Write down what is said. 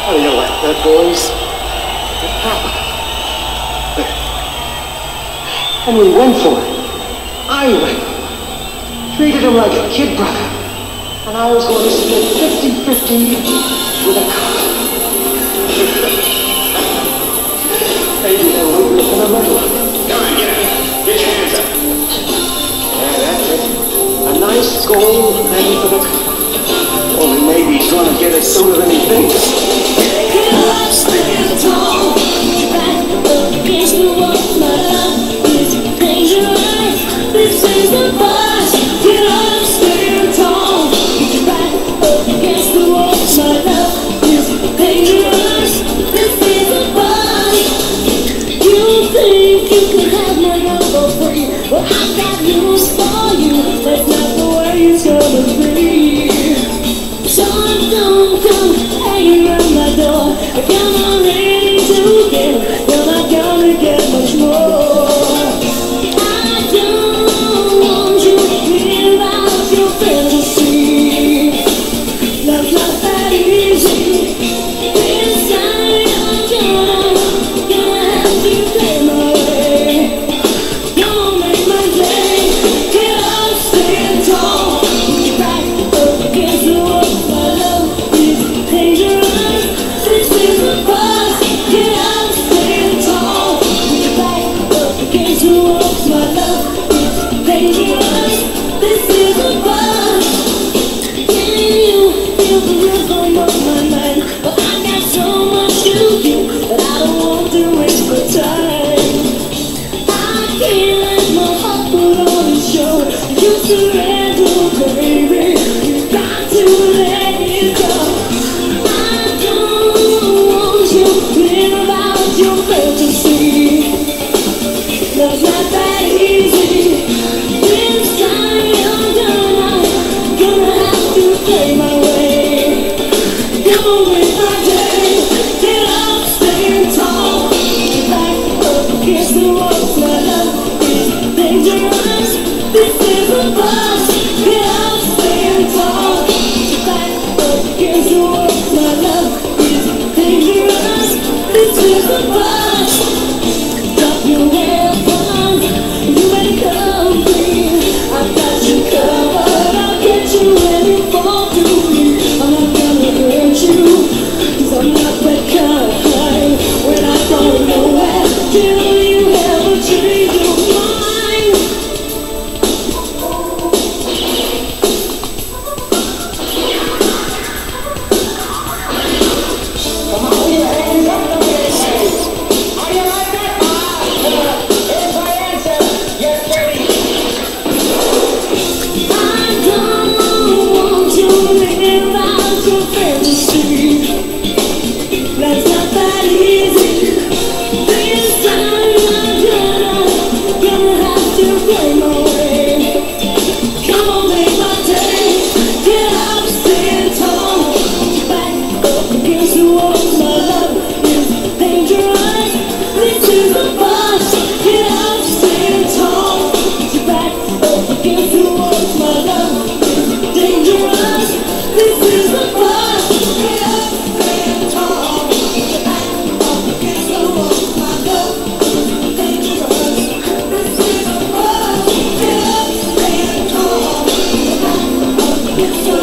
How do you like that, boys? Papa. And we went for it. I went. Treated him like a kid brother. And I was going to split 50-50 with a cop. Maybe they'll leave us in the middle. Come on, get up. Get your hands up. Yeah, that's it. A nice gold penny for the cop. Only maybe he's going to get it sooner than he thinks. Get up, stand tall. Back up against the wall. My love is dangerous. This is the bus. Get up, stand tall. Back up against the wall. My love is dangerous. This is the bus. You think you can have my love for free? Well, I got news for you. That's not the way it's gonna be. So don't come hanging around my door. Come on, ready to get. You're not gonna get much more. I don't want you to live out your fantasy. Love's not that easy. This time I'm gonna have to play my way. Come on, make my day. Get up, stand tall. Back up against the wall. My love is dangerous. This is the bus. Get up, stand tall. Back up against the wall. My love is dangerous. This is the bus. Can you feel the rhythm of my mind? Well, I got so much to do, but I don't want to waste my time. I can't let my heart put on a show. You surrender, baby. You got to let it go. I don't want you to live out your fantasy. Love's not that easy. This time I'm gonna have to play my way. Come on, with my day. Get up, stand tall. Back up against the wall. My love is dangerous. This is the bus. Get up, stand tall. Back up against the wall. My love is dangerous. This is the bus. Drop your weapons. You better come free. I've got you covered. I'll get you when you fall to me. I'm not gonna hurt you, 'cause I'm not that kind. When I don't know where till you ever change your mind. Come on, your hands up, boys. How you like that? Here's my answer. Yes, baby. I don't want you to live out your fantasy. That's not that easy. This time I'm gonna have to play my way. Come on, make my day. Get up, stand tall. Back up against the wall. My love is dangerous. This is the bus. Get up, stand tall. Back up against the wall. My love is dangerous. This is the bus. Get up, stand tall. Back up against the wall. My love is dangerous. This is the bus. Get up, stand tall. Back up against the